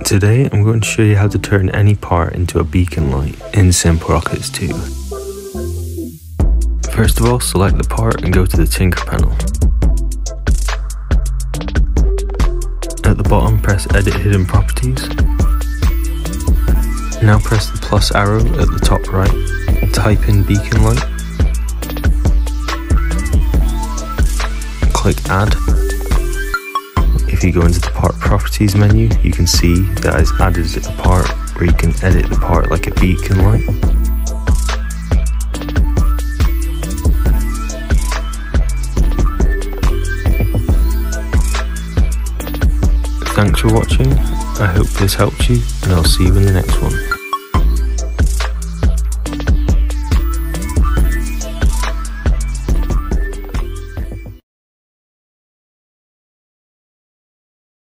Today I'm going to show you how to turn any part into a beacon light in SimpleRockets 2. First of all, select the part and go to the Tinker panel. At the bottom, press Edit Hidden Properties. Now press the plus arrow at the top right and type in beacon light. Click Add. If you go into the part properties menu, you can see that I've added a part where you can edit the part like a beacon light. Thanks for watching. I hope this helped you, and I'll see you in the next one.